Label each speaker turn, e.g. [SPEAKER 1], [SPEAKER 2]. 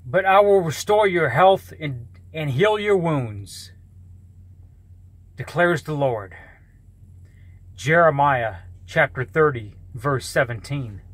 [SPEAKER 1] but I will restore your health and heal your wounds, declares the Lord. Jeremiah chapter 30, verse 17.